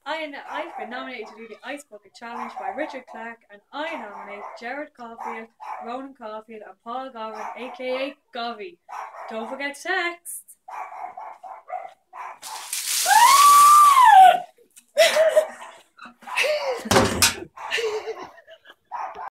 I've been nominated to do the Ice Bucket Challenge by Richard Clarke, and I nominate Gerard Caulfield, Ronan Caulfield, and Paul Govan, aka Govey. Don't forget to text!